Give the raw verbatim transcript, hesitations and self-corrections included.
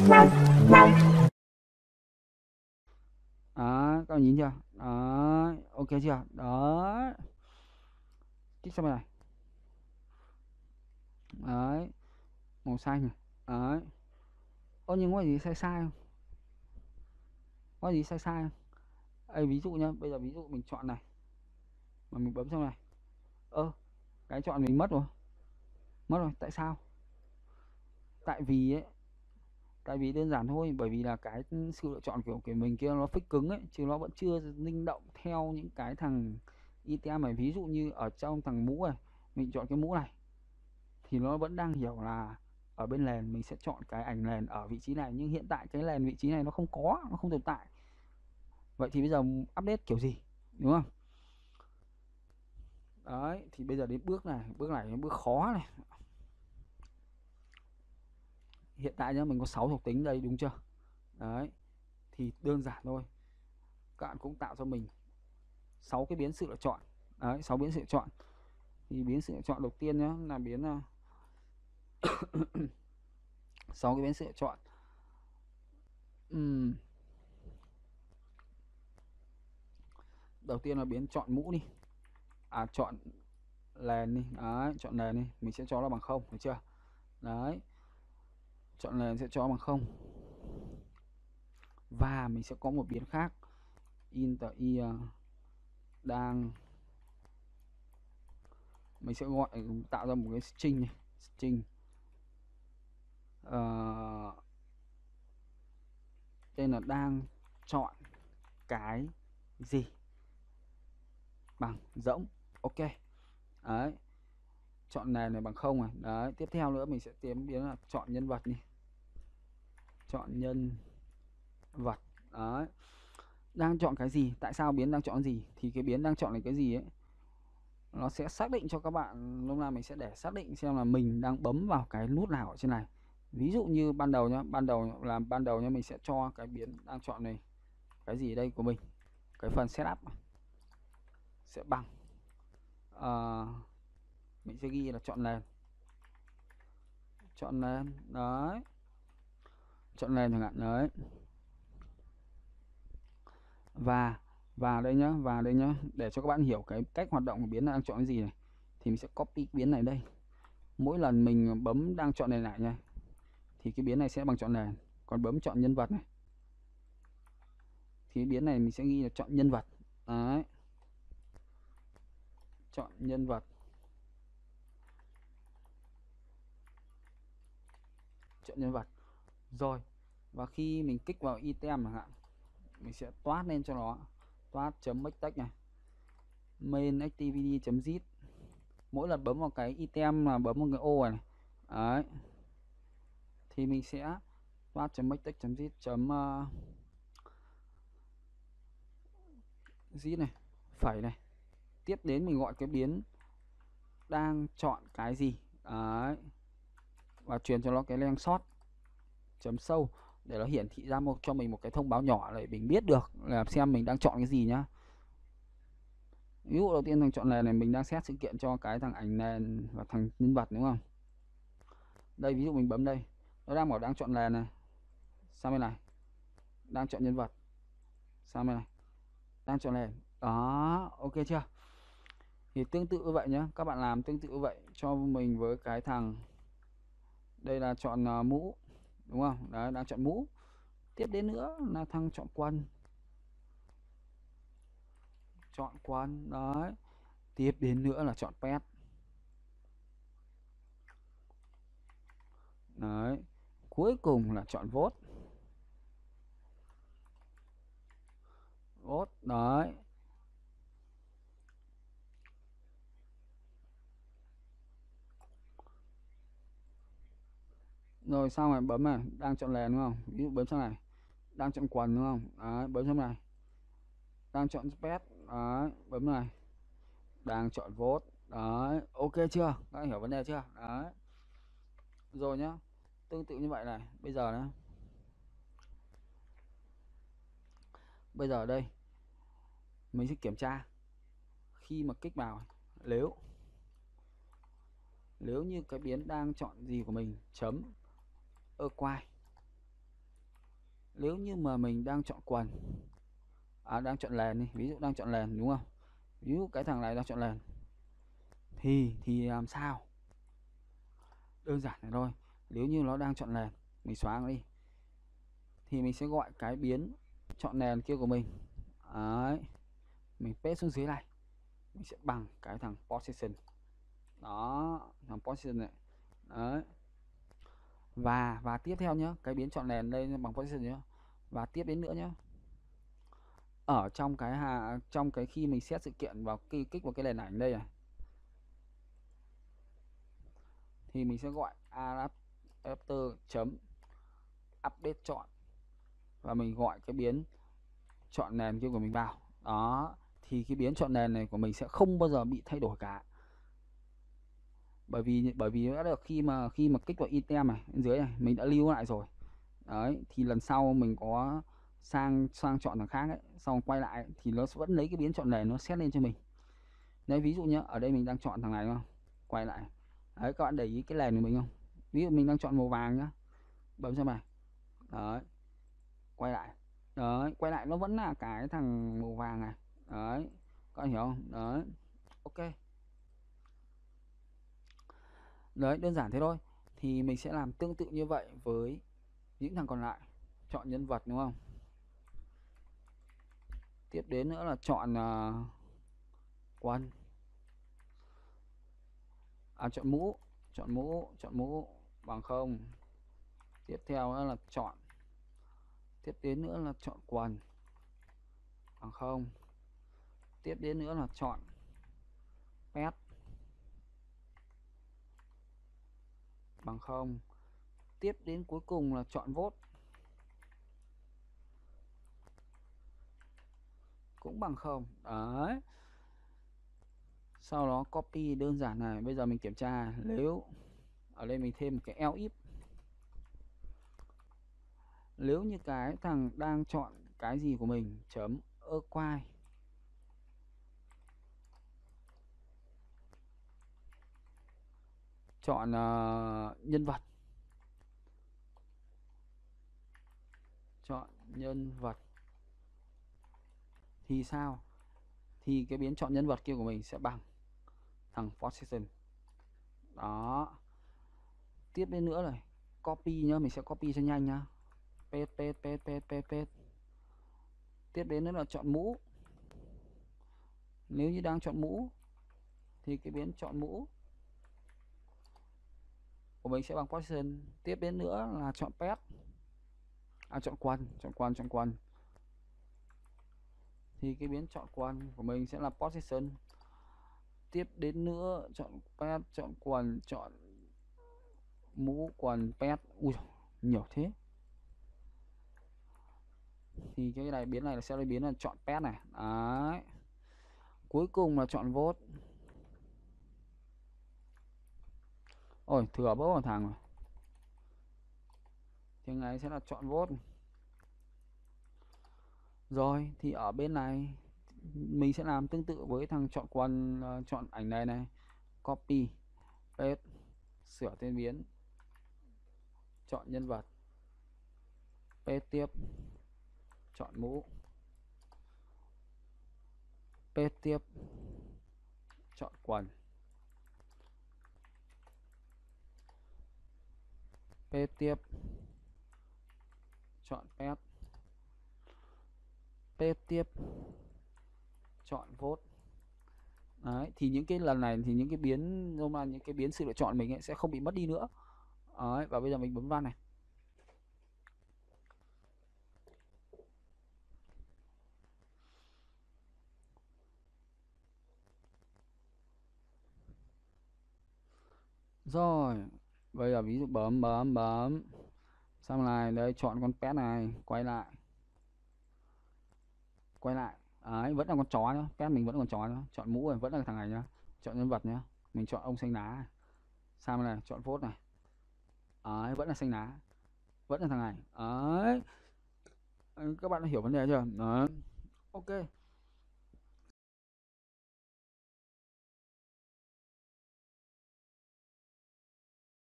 Đó, các bạn nhìn chưa? Đó, ok chưa? Đó. Kích sang bên này. Đấy, màu xanh này. Đấy. Ơ nhưng có gì sai sai không? Có gì sai sai không? Ê, ví dụ nhá, bây giờ ví dụ mình chọn này mà mình bấm sang này. Ơ, cái chọn mình mất rồi. Mất rồi, tại sao? Tại vì ấy, tại vì đơn giản thôi, bởi vì là cái sự lựa chọn kiểu của mình kia nó fix cứng ấy, chứ nó vẫn chưa linh động theo những cái thằng i tê em này. Ví dụ như ở trong thằng mũ này, mình chọn cái mũ này thì nó vẫn đang hiểu là ở bên nền mình sẽ chọn cái ảnh nền ở vị trí này, nhưng hiện tại cái nền vị trí này nó không có, nó không tồn tại. Vậy thì bây giờ update kiểu gì, đúng không? Đấy, thì bây giờ đến bước này, bước này là bước khó này. Hiện tại nhá, mình có sáu thuộc tính đây đúng chưa? Đấy, thì đơn giản thôi. Các bạn cũng tạo cho mình sáu cái biến sự lựa chọn. Đấy, sáu biến sự lựa chọn. Thì biến sự lựa chọn đầu tiên nhá là biến sáu cái biến sự lựa chọn. Ừm, Đầu tiên là biến chọn mũ đi. À chọn nền đi. Đấy, chọn nền đi, mình sẽ cho nó bằng không, được chưa? Đấy. Chọn nền sẽ cho bằng không. Và mình sẽ có một biến khác. Inter i đang, mình sẽ gọi tạo ra một cái string này, string uh, tên là đang chọn cái gì bằng rỗng. Ok. Đấy, chọn nền này bằng không này. Đấy, tiếp theo nữa mình sẽ tiến biến là chọn nhân vật đi, chọn nhân vật. Đấy, đang chọn cái gì, tại sao biến đang chọn gì, thì cái biến đang chọn là cái gì ấy, nó sẽ xác định cho các bạn. Lúc nào mình sẽ để xác định xem là mình đang bấm vào cái nút nào ở trên này. Ví dụ như ban đầu nhá, ban đầu là ban đầu nhá, mình sẽ cho cái biến đang chọn này cái gì đây của mình, cái phần setup sẽ bằng uh, mình sẽ ghi là chọn nền, chọn nền. Đấy, chọn nền chẳng hạn. Đấy, và và đây nhá, và đây nhá, để cho các bạn hiểu cái cách hoạt động của biến đang chọn cái gì này, thì mình sẽ copy biến này đây. Mỗi lần mình bấm đang chọn nền lại nha, thì cái biến này sẽ bằng chọn nền. Còn bấm chọn nhân vật này thì biến này mình sẽ ghi là chọn nhân vật. Đấy, chọn nhân vật, chọn nhân vật. Rồi, và khi mình kích vào item chẳng hạn, mình sẽ toát lên cho nó, toát chấm make text này, main activity chấm zip. Mỗi lần bấm vào cái item là bấm vào cái ô này, đấy, thì mình sẽ toát chấm make text chấm zip chấm uh, zip này, phẩy này. Tiếp đến mình gọi cái biến đang chọn cái gì. Đấy, và truyền cho nó cái length short chấm sâu để nó hiển thị ra một cho mình một cái thông báo nhỏ để mình biết được là xem mình đang chọn cái gì nhá. Ví dụ đầu tiên thằng chọn nền này mình đang set sự kiện cho cái thằng ảnh nền và thằng nhân vật, đúng không? Đây ví dụ mình bấm đây, nó đang bảo đang chọn nền này, sang bên này đang chọn nhân vật, sang bên này đang chọn nền. Đó, ok chưa? Thì tương tự như vậy nhé, các bạn làm tương tự như vậy cho mình với cái thằng đây là chọn uh, mũ, đúng không? Đấy, đang chọn mũ. Tiếp đến nữa là thằng chọn quần, chọn quần. Đấy, tiếp đến nữa là chọn pet. Đấy, cuối cùng là chọn vote. Vote. Đấy, rồi xong rồi bấm này đang chọn nền, đúng không? Ví dụ bấm sang này đang chọn quần, đúng không? Đấy, bấm sang này đang chọn pet. Đấy, bấm này đang chọn vote. Đấy, ok chưa? Các bạn hiểu vấn đề chưa? Đấy, rồi nhá, tương tự như vậy này. Bây giờ nhá, bây giờ đây mình sẽ kiểm tra khi mà kích vào, nếu nếu như cái biến đang chọn gì của mình chấm acquire Nếu như mà mình đang chọn quần, à, đang chọn làn đi, ví dụ đang chọn làn đúng không? Ví dụ cái thằng này đang chọn làn thì thì làm sao? Đơn giản này thôi. Nếu như nó đang chọn làn, mình xóa nó đi. Thì mình sẽ gọi cái biến chọn làn kia của mình. Đấy. Mình paste xuống dưới này. Mình sẽ bằng cái thằng position. Đó, thằng position này. Đấy. Và và tiếp theo nhá, cái biến chọn làn đây bằng position nhá. Và tiếp đến nữa nhá. Ở trong cái hà trong cái khi mình set sự kiện vào kích kích vào cái nền ảnh đây này, thì mình sẽ gọi adapter chấm update chọn và mình gọi cái biến chọn nền kia của mình vào. Đó, thì cái biến chọn nền này của mình sẽ không bao giờ bị thay đổi cả. Bởi vì bởi vì đã được khi mà khi mà kích vào item này bên dưới này mình đã lưu lại rồi. Đấy, thì lần sau mình có sang sang chọn thằng khác ấy, xong quay lại thì nó vẫn lấy cái biến chọn nền nó set lên cho mình. Đấy, ví dụ nhá, ở đây mình đang chọn thằng này đúng không? Quay lại. Đấy, các bạn để ý cái nền của mình không? Ví dụ mình đang chọn màu vàng nhá. Bấm cho mày. Đấy. Quay lại. Đấy, quay lại nó vẫn là cái thằng màu vàng này. Đấy. Các bạn hiểu không? Đấy. Ok. Đấy, đơn giản thế thôi. Thì mình sẽ làm tương tự như vậy với những thằng còn lại. Chọn nhân vật đúng không? Tiếp đến nữa là chọn uh, quân. À, chọn mũ. Chọn mũ, chọn mũ bằng không. Tiếp theo nữa là chọn. Tiếp đến nữa là chọn quần bằng không. Tiếp đến nữa là chọn pet bằng không. Tiếp đến cuối cùng là chọn vote cũng bằng không. Đấy. Sau đó copy đơn giản này. Bây giờ mình kiểm tra, nếu ở đây mình thêm một cái else if. Nếu như cái thằng đang chọn cái gì của mình chấm acquire chọn uh, nhân vật, chọn nhân vật thì sao? Thì cái biến chọn nhân vật kia của mình sẽ bằng thằng position. Đó. Tiếp đến nữa này, copy nhá, mình sẽ copy cho nhanh nhá. Paste paste paste paste paste paste. Tiếp đến nữa là chọn mũ. Nếu như đang chọn mũ thì cái biến chọn mũ của mình sẽ bằng position. Tiếp đến nữa là chọn pet. À, chọn quần, chọn quần, chọn quần. Thì cái biến chọn quần của mình sẽ là position. Tiếp đến nữa chọn pet, chọn quần, chọn mũ, quần, pet. Ui, nhiều thế. Thì cái này biến này là sẽ là biến là chọn pet này. Đấy. Cuối cùng là chọn vote. Ôi, thừa bớt một thằng rồi. Thì này sẽ là chọn vote. Rồi, thì ở bên này mình sẽ làm tương tự với thằng chọn quần, uh, chọn ảnh này này. Copy, paste, sửa tên biến, chọn nhân vật, paste tiếp, chọn mũ, paste tiếp, chọn quần, paste tiếp, chọn pet, paste tiếp, chọn vote. Đấy, thì những cái lần này thì những cái biến nhưng mà những cái biến sự lựa chọn mình ấy sẽ không bị mất đi nữa. Đấy, và bây giờ mình bấm run này. Rồi, bây giờ ví dụ bấm bấm bấm xong này, đây chọn con pet này, quay lại. Quay lại. Đấy, vẫn là con chó nhá, pet mình vẫn là con chó nhá. Chọn mũ này vẫn là thằng này nhá. Chọn nhân vật nhá. Mình chọn ông xanh lá. Sang này, chọn vote này. Đấy, vẫn là xanh lá. Vẫn là thằng này. Đấy. Các bạn đã hiểu vấn đề chưa? Đấy. Ok.